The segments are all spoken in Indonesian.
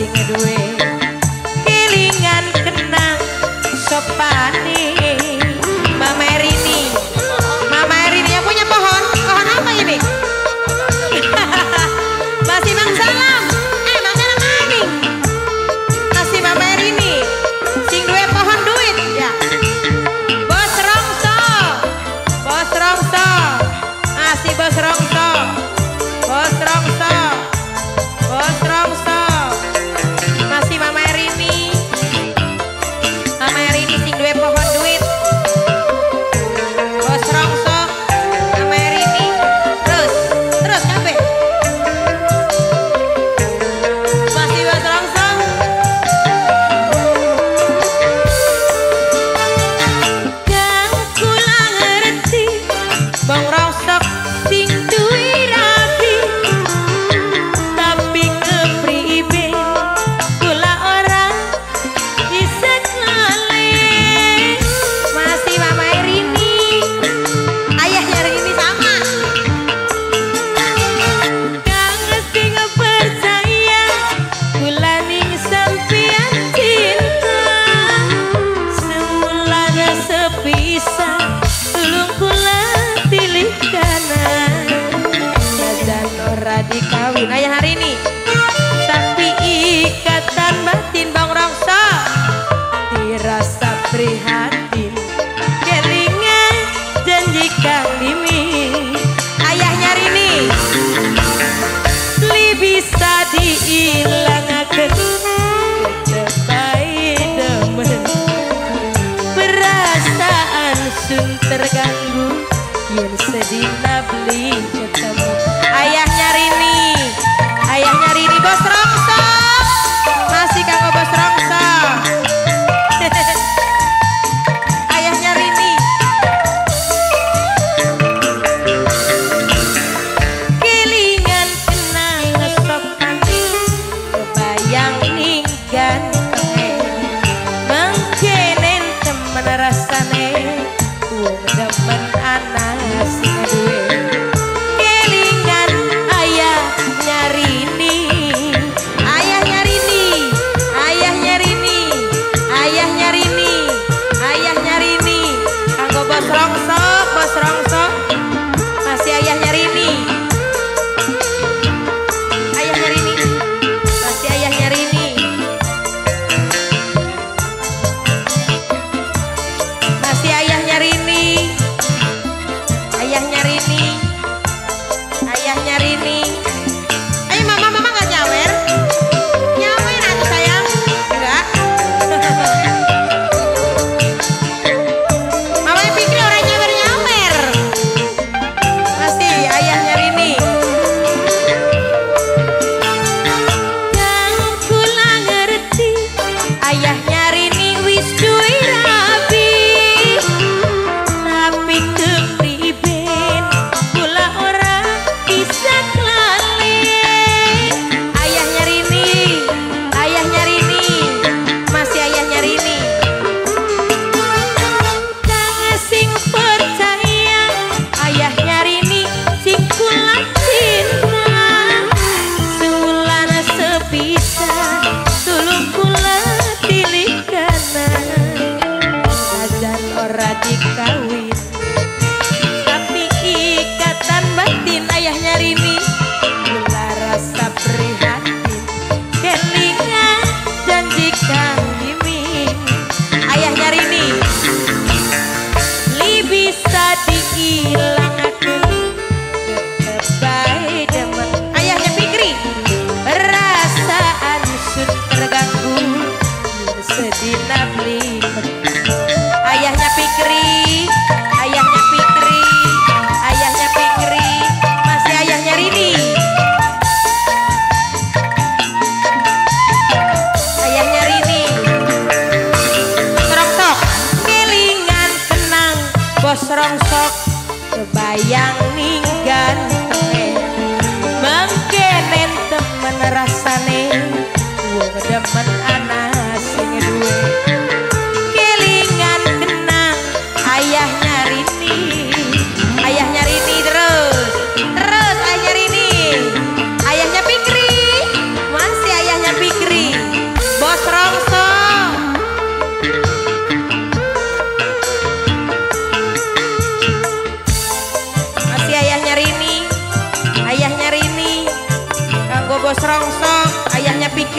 sing duwe kelingan kenang sopane. Mama Erini yang punya pohon apa ini? Masih Bang Salam, Bang Salam lagi. Masih Mama Erini sing duwe pohon duit ya. Bos Rongso, masih Bos Rongso, masih Mama Erini sing duwe pohon duit. Bos Rongso, Mama Erini, terus kabeh. Masih Bos Rongso. Kang kula ngerti Bang Rongso sing duwe rapi, tapi kepribe kula ora bisa ngalih. Masih Mama Erini, ayahnya Erini sama. Kang sing percaya kula ning sampeyan cinta, semula sepisah tulung kula pilih kanan. Dan ora dikawin ayah hari ini, tapi ikatan batin Bang Rongso dirasa prihatin kelingan janji kang dimi. Ayahnya Rini li bisa diilangaken ketepai demen, perasaan sun terganggu yen sedina beli ketemu. Ayahnya Rini Bos Rongso, masih kanggo Bos Rongso. Ayahnya Rini kelingan kenang sopane, kebayang ning ganteng, mangkenen temen rasane wong demen anak sing duwe. Kelingan ayah Rini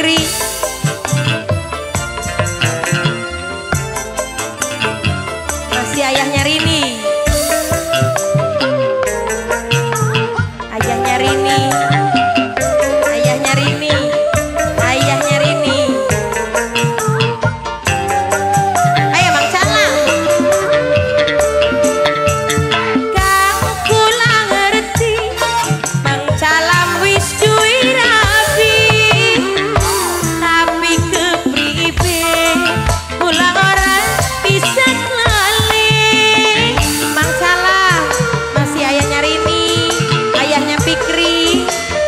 Fikri. Masih ayahnya Rini. Ayahnya Rini. Ayahnya Rini. Ayahnya Rini. Ayo Bang Calang. Kang kula ngerti Bang Calang wis duwe rabi, tapi kepribe kula ora bisa lali. Bang Calang masih ayahnya Rini, ayahnya Fikri.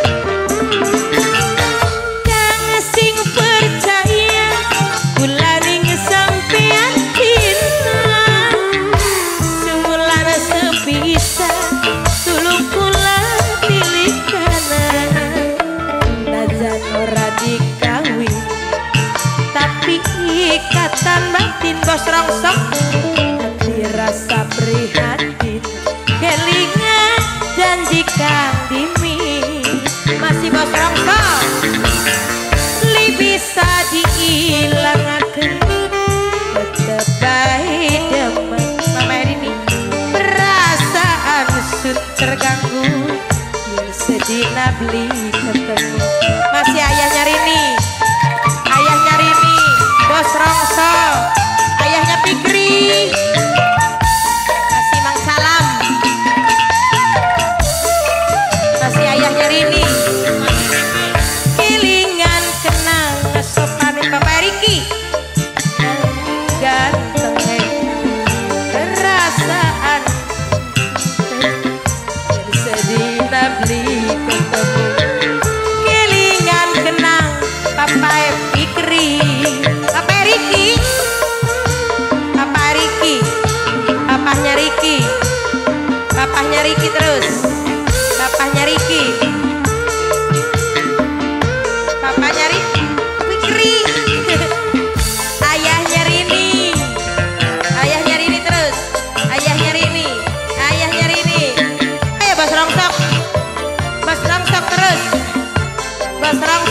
Kang sing percaya kula ning sampean cinta, semulane sepisa tulung kula pilih kanan. Najan ora dikawin tapi ikatan batin bos rongsok, hati rasa prihatin kelingan janji kang dimi. Masih bos rongsok li bisa diilangaken, tetep bae demen Mama Erini perasaan sun terganggu, yen sedina beli ketemu. Masih ayahnya Rini, ayahnya Rini, bos Rongso, ayahnya Fikri. Masih Mang Salam, masih ayahnya Rini. Kilingan kenang sopanin Bapak Riki, ganteng perasaan jadi sedina beli ketemu. Kilingan kenang Papa Fikri, Papa Riki, Papa Riki, papahnya Riki, papahnya Riki terus, papahnya Riki, papahnya Riki, Fikri, ayahnya Rini, ayahnya Rini terus, ayahnya Rini, ayahnya Rini. Ayo Bos Rongsok, Bos Rongsok terus, Bos Rongsok.